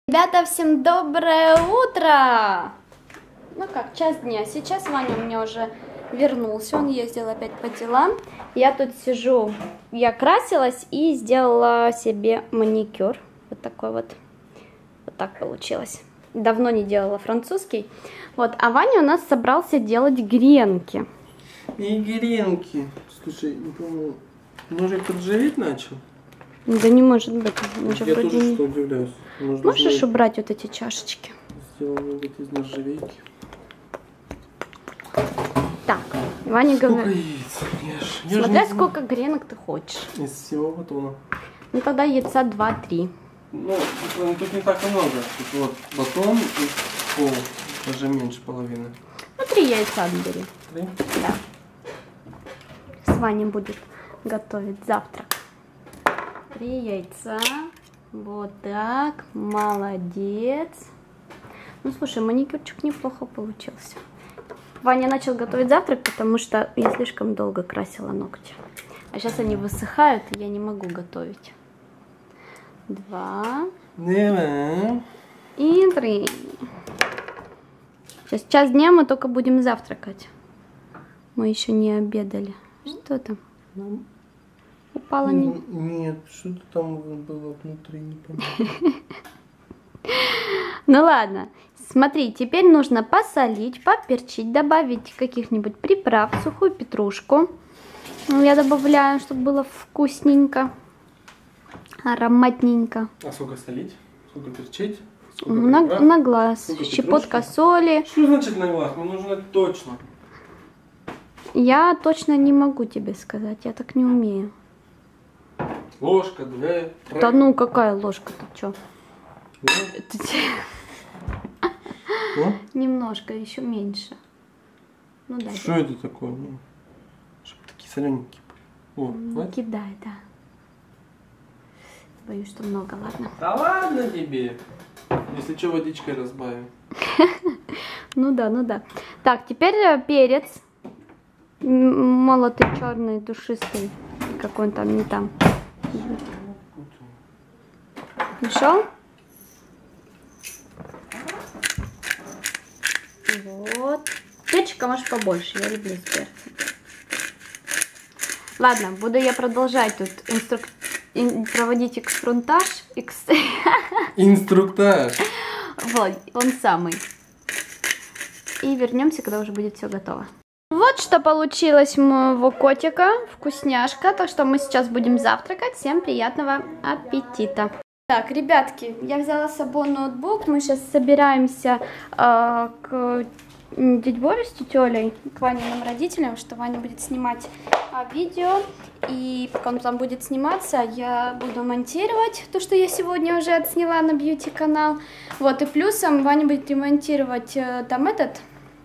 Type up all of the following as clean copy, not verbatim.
Ребята, всем доброе утро! Ну как, час дня. Сейчас Ваня у меня уже вернулся, он ездил опять по делам. Я тут сижу, я красилась и сделала себе маникюр. Вот такой вот. Вот так получилось. Давно не делала французский. Вот, а Ваня у нас собрался делать гренки. И гренки. Слушай, не помню, ножик поджареть начал? Да не может быть. Я тоже что удивляюсь. Можешь убрать вот эти чашечки? Сделано где-то из нержавейки. Так, Ваня Сколько говорит. яиц? Смотря сколько гренок ты хочешь. Из всего батона. Ну тогда яйца 2-3. Ну, тут не так и много. Тут вот батон и пол. Даже меньше половины. Ну 3 яйца бери. 3? Да. С Ваней будет готовить завтрак. 3 яйца. Вот так. Молодец. Ну слушай, маникюрчик неплохо получился. Ваня начал готовить завтрак, потому что я слишком долго красила ногти. А сейчас они высыхают, и я не могу готовить. 2. И 3. Сейчас час дня мы только будем завтракать. Мы еще не обедали. Что там? Упала не... Нет, что-то там было внутри, не помню. Ну ладно. Смотри, теперь нужно посолить, поперчить, добавить каких-нибудь приправ, сухую петрушку. Я добавляю, чтобы было вкусненько, ароматненько. А сколько солить? Сколько перчить? На глаз. Щепотка соли. Что значит на глаз? Мне нужно точно. Я точно не могу тебе сказать, я так не умею. Ложка, 2. Да ну, какая ложка, ты чё? Немножко, еще меньше. Ну да. Что это такое? Ну, чтобы такие солененькие были. Не кидай, да. Боюсь, что много, ладно. Да ладно тебе. Если что, водичкой разбавим. Ну да, ну да. Так, теперь перец. Молотый, черный, душистый. Какой он там, не там. Нашел? Вот. Перчика можешь побольше, я люблю с перцем. Ладно, буду я продолжать тут проводить экспрунтаж. Инструктаж. Вот, он самый. И вернемся, когда уже будет все готово. Вот что получилось у моего котика. Вкусняшка. Так что мы сейчас будем завтракать. Всем приятного аппетита. Так, ребятки, я взяла с собой ноутбук. Мы сейчас собираемся к дяде Боре с тетей, к Ваниным родителям, что Ваня будет снимать видео. И пока он там будет сниматься, я буду монтировать то, что я сегодня уже отсняла на бьюти-канал. Вот, и плюсом Ваня будет ремонтировать там этот...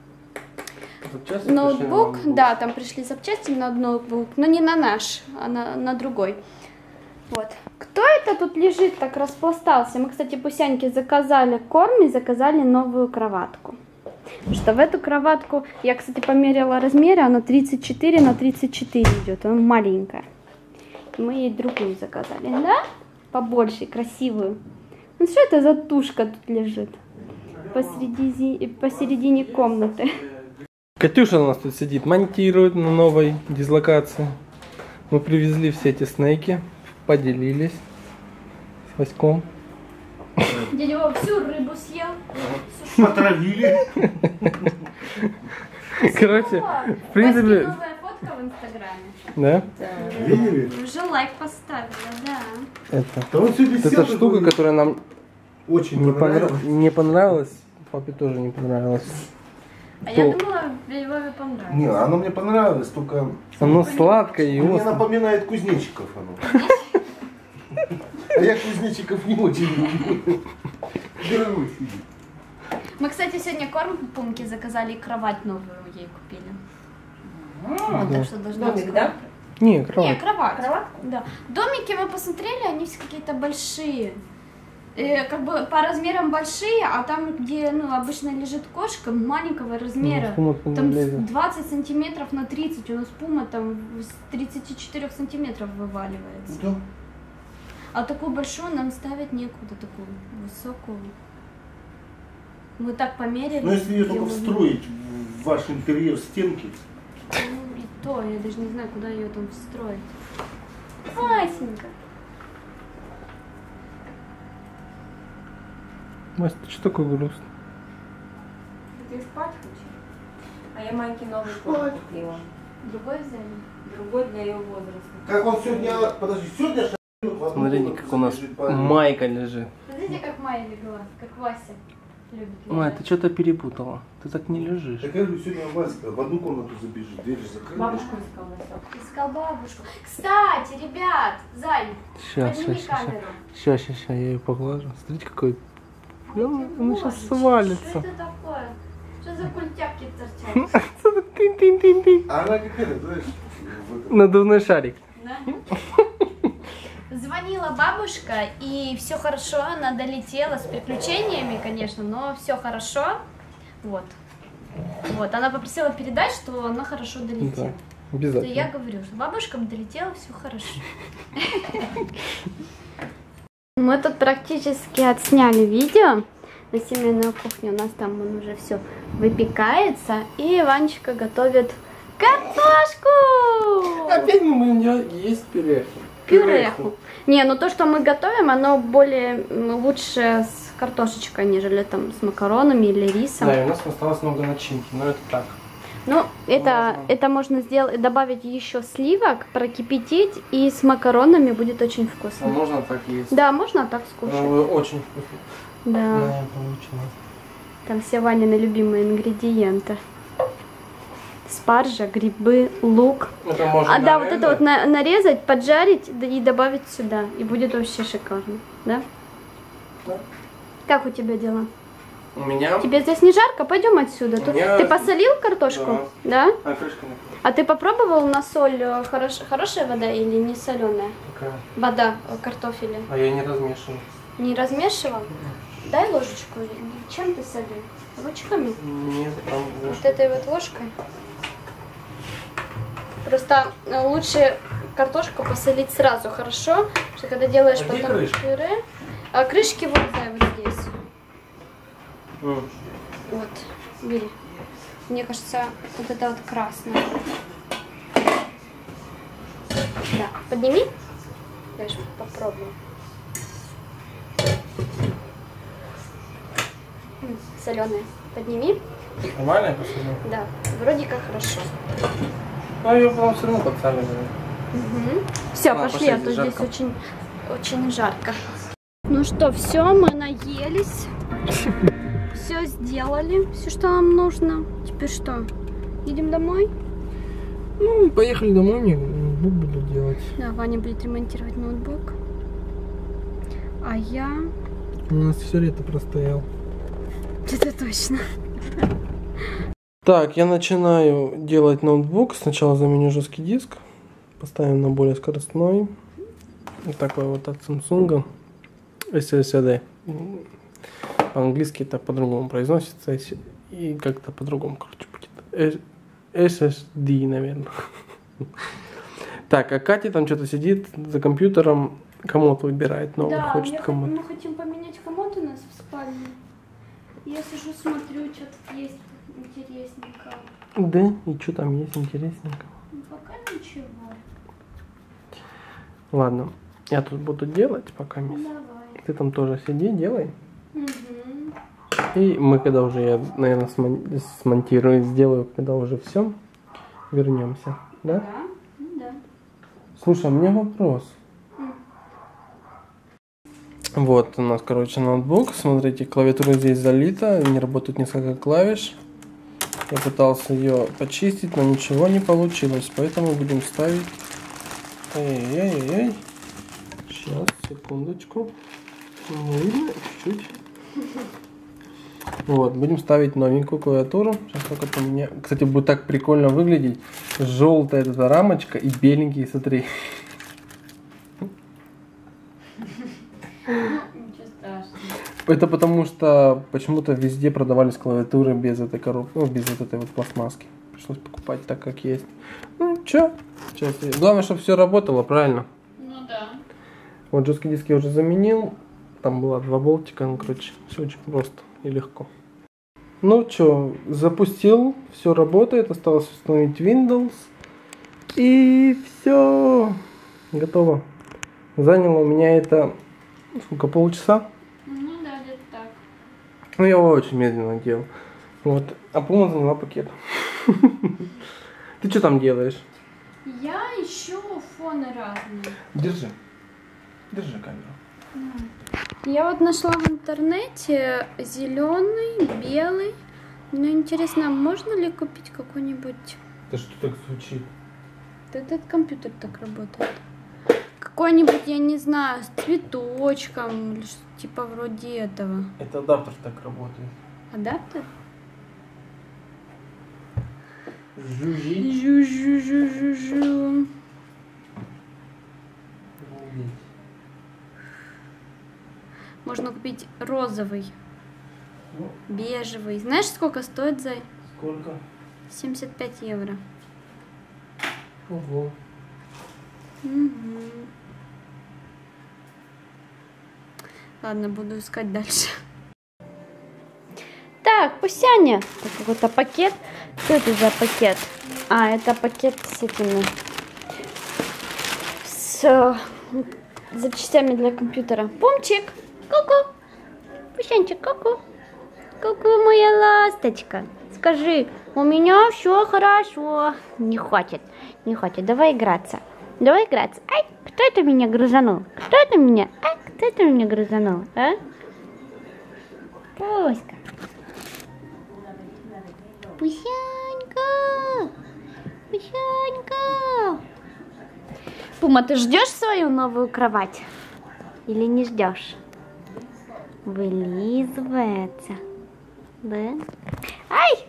ноутбук, да, там пришли запчасти на ноутбук, но не на наш, а на другой. Вот. Кто это тут лежит, так распластался? Мы, кстати, Пусяньке заказали корм и заказали новую кроватку. Потому что в эту кроватку, я, кстати, померила размеры, она 34 на 34 идет, она маленькая. И мы ей другую заказали, да? Побольше, красивую. Ну что это за тушка тут лежит? Посередине комнаты. Катюша у нас тут сидит, монтирует на новой дислокации. Мы привезли все эти снеки, поделились с Васьком. Дядя Вов всю рыбу съел. Потравили. Короче, в принципе... Новая фотка в Инстаграме. Да? Видели? Уже лайк поставила, да. Это штука, которая нам очень не понравилась. Папе тоже не понравилась. А я думала, Вове понравилось. Не, оно мне понравилось, только... Оно сладкое и Мне острое. напоминает кузнечиков оно. А я кузнечиков не очень люблю. Дорогой сидит. Мы, кстати, сегодня корм в Пумке заказали и кровать новую ей купили. Так что должна быть. Да? Не, кровать. Не, кровать. Да. Домики мы посмотрели, они все какие-то большие. Как бы по размерам большие, а там, где обычно лежит кошка, маленького размера. Там 20 сантиметров на 30, у нас Пума там с 34 сантиметров вываливается. Да. А такую большую нам ставить некуда, такую высокую. Мы так померили. Но если ее где только мы- встроить в ваш интерьер стенки, Ну, и то, я даже не знаю, куда ее там встроить. Васенька. Настя, ты что такой грустный? Ты спать хочешь? А я маленький новый кот купила. Другой взяли. Другой для ее возраста. как он сегодня, подожди, сегодня шагнет в одну Смотрите, комнату, как у нас лежит парень. майка лежит. Смотрите, как Майя легла, как Вася любит Ой, лежать. ты что-то перепутала. Ты так не лежишь. Так я говорю, сегодня Васька в одну комнату забежит, дверь закрыта. Бабушку искала. Настя. Искал бабушку. Кстати, ребят, Зай, Сейчас, подними сейчас, камеру. сейчас, я ее поглажу. Смотрите, какой... Он сейчас Божечки, свалится. Что это такое? Что за культяпки торчат? Тин-тин-тин-тин. А она как это, знаешь, в этом. Надувной шарик. Да? Звонила бабушка, и все хорошо, она долетела с приключениями, конечно, но все хорошо. Вот. Вот, она попросила передать, что она хорошо долетела. Да, То я обязательно. говорю, что бабушка долетела, все хорошо. Мы тут практически отсняли видео на семейную кухню. У нас там он уже все выпекается. И Ванечка готовит картошку! Опять мы будем делать есть пюре. Пюреху. Не, ну то, что мы готовим, оно более лучше с картошечкой, нежели там с макаронами или рисом. Да, и у нас осталось много начинки, но это так. Ну, это можно сделать, добавить еще сливок, прокипятить, и с макаронами будет очень А вкусно. можно так есть. Да, можно так скушать. Очень вкусно. Да, Да, получилось. там все Ванины любимые ингредиенты. Спаржа, грибы, лук. Это можно А да, вот это нарезать. вот нарезать, поджарить и добавить сюда. И будет вообще шикарно, да? Да. Как у тебя дела? У меня... Тебе здесь не жарко? Пойдем отсюда. меня- Ты посолил картошку? Да. А крышка не А ты попробовал на соль хорошая вода или не соленая? такая. Вода картофеля. А я не размешиваю. Не размешивал? Дай ложечку. Чем ты солил? Ручками? Нет, там Вот этой вот ложкой? Просто лучше картошку посолить сразу, хорошо? Что когда делаешь А где потом крышка? пюре. А крышки вот, да, вот здесь. Вот, бери. Мне кажется, вот это вот красное. Да, подними. Дальше попробуем. Соленая. Подними. Нормально я посадил? Да, вроде как хорошо. Ну, ее потом все равно подсаливаю. Все, А, пошли, а пошли, то здесь жарко. очень жарко. Ну что, все, мы наелись. Все сделали, все, что нам нужно. Теперь что? Едем домой? Ну, поехали домой, мне ноутбук буду делать. Да, Ваня будет ремонтировать ноутбук. А я... У нас все лето простоял. Это точно. Так, я начинаю делать ноутбук. Сначала заменю жесткий диск. Поставим на более скоростной. Вот такой вот от Samsung. SSD. По-английски это по-другому произносится. И как-то по-другому, короче, будет. SSD, наверное. Так, а Катя там что-то сидит за компьютером. Комод выбирает новый. Да, Хочет комод. мы хотим поменять комод у нас в спальне. Я сижу, смотрю, что тут есть интересненького. Да, и что там есть интересненького? Ну, пока ничего. Ладно, я тут буду делать пока. Давай. Ты там тоже сиди, делай. Угу. И мы, когда уже, я, наверное, смонтирую, сделаю, когда уже все, вернемся. Да? Да? Ну да. Слушай, у меня вопрос. Вот у нас, короче, ноутбук. Смотрите, клавиатура здесь залита, не работают несколько клавиш. Я пытался ее почистить, но ничего не получилось, поэтому будем ставить... Эй-эй-эй. Сейчас, секундочку. Не видно? Чуть-чуть. Вот, будем ставить новенькую клавиатуру. Сейчас только поменяю. Кстати, будет так прикольно выглядеть. Желтая эта рамочка и беленький, смотри. Ничего страшного. Это потому что почему-то везде продавались клавиатуры без этой коробки, ну, без вот этой вот пластмасски. Пришлось покупать так, как есть. Ну, чё? Сейчас. Главное, чтобы все работало, правильно? Ну да. Вот жесткий диск я уже заменил. Там было 2 болтика, ну, короче, все очень просто и легко. Ну что, запустил, все работает, осталось установить Windows. И все, готово. Заняло у меня это, сколько, полчаса? Ну да, где-то так. Ну, я его очень медленно делал. Вот, а Пума заняла пакет. Ты что там делаешь? Я ищу фоны разные. Держи. Держи камеру. Я вот нашла в интернете зеленый, белый. Ну, интересно, можно ли купить какой-нибудь... Да что так звучит? Этот компьютер так работает. Какой-нибудь, я не знаю, с цветочком, или что-то типа вроде этого. Это адаптер так работает. Адаптер? Жужжит. Жу-жу-жу-жу-жу. Можно купить розовый, бежевый. Знаешь, сколько стоит, Зай? Сколько? 75 евро. Ого. Угу. Ладно, буду искать дальше. Так, Пусяня. Это какой-то пакет. Что это за пакет? А, это пакет с этими... С запчастями для компьютера. Пумчик. Ку-ку. Пусянчик, ку-ку. Ку-ку, моя ласточка. Скажи, у меня все хорошо. Не хочет, не хочет. Давай играться. Давай играться. Ай, кто это меня грызанул? Кто это меня? Ай, кто это меня грызанул, а? Пуська. Пусянька. Пусянька. Пума, ты ждешь свою новую кровать? Или не ждешь? Вылизывается. Да? Ай!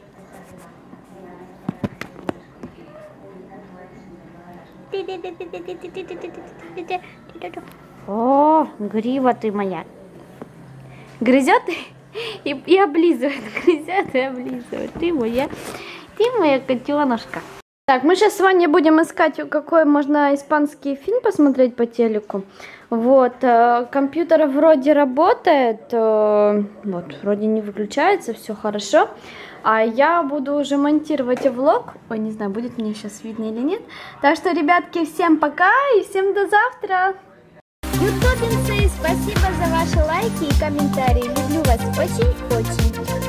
О, грива ты моя. Грызет и облизывает. Грызет и облизывает. Ты моя котенушка. Так, мы сейчас с Ваней будем искать, какой можно испанский фильм посмотреть по телеку. Вот, компьютер вроде работает, вот, вроде не выключается, все хорошо. А я буду уже монтировать влог. Ой, не знаю, будет мне сейчас видно или нет. Так что, ребятки, всем пока и всем до завтра. Ютубинцы, спасибо за ваши лайки и комментарии. Люблю вас очень-очень.